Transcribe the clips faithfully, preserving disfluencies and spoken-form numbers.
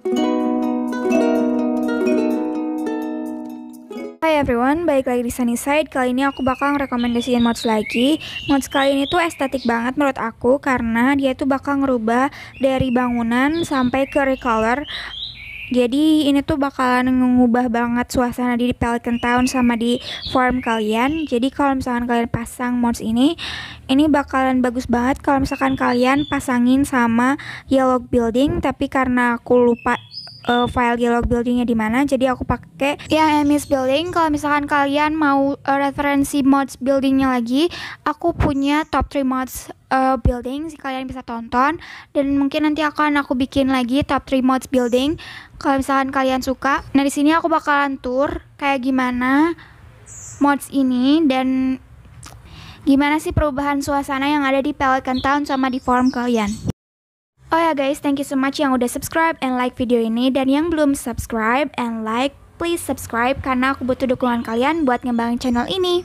Hai everyone, balik lagi di Sunnyside. Kali ini aku bakal ngerekomendasiin mods lagi. Mods kali ini tuh estetik banget menurut aku, karena dia tuh bakal ngerubah dari bangunan sampai ke recolor. Jadi ini tuh bakalan mengubah banget suasana di Pelican Town sama di farm kalian. Jadi kalau misalkan kalian pasang mods ini, ini bakalan bagus banget kalau misalkan kalian pasangin sama Yellow Building. Tapi karena aku lupa Uh, file Yellow Buildingnya di mana, jadi aku pakai yang Emis Building. Kalau misalkan kalian mau uh, referensi mods buildingnya lagi, aku punya top three mods uh, building, kalian bisa tonton. Dan mungkin nanti akan aku bikin lagi top three mods building kalau misalkan kalian suka. Nah, di sini aku bakalan tour kayak gimana mods ini dan gimana sih perubahan suasana yang ada di Pelican Town sama di farm kalian. Oh ya guys, thank you so much yang udah subscribe and like video ini. Dan yang belum subscribe and like, please subscribe karena aku butuh dukungan kalian buat ngembangin channel ini.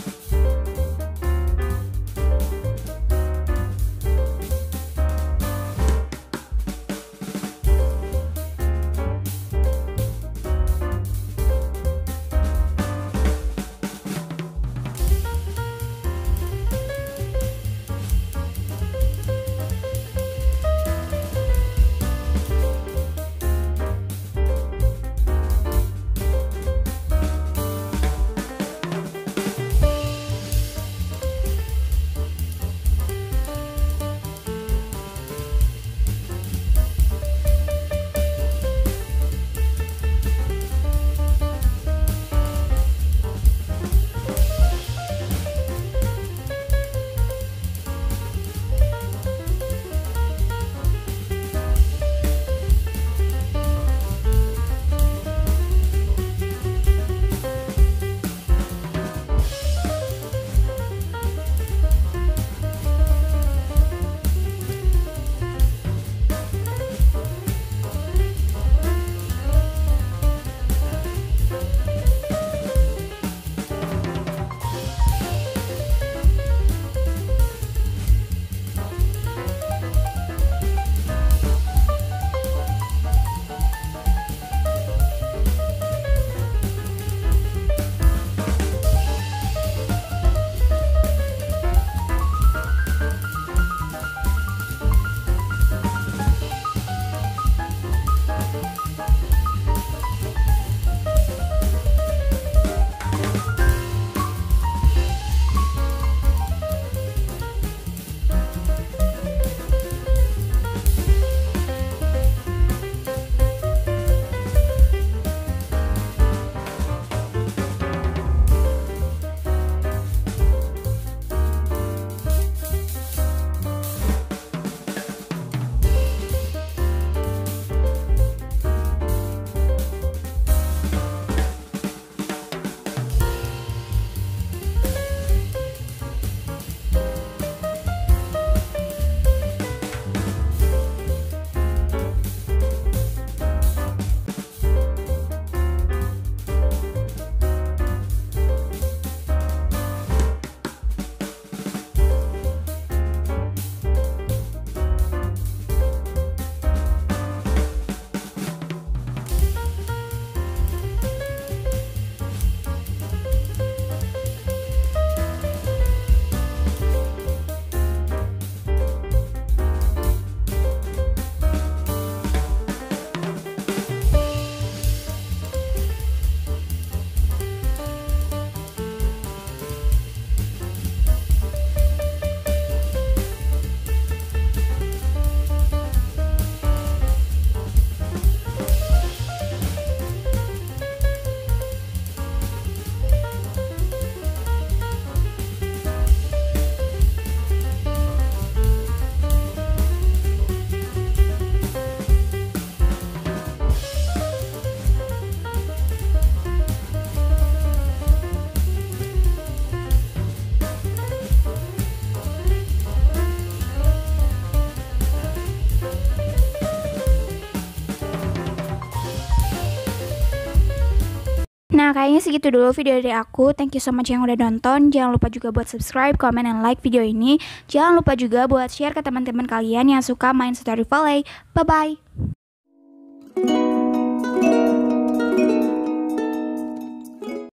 Nah, kayaknya segitu dulu video dari aku. Thank you so much yang udah nonton. Jangan lupa juga buat subscribe, comment, and like video ini. Jangan lupa juga buat share ke teman-teman kalian yang suka main Stardew Valley. Bye-bye!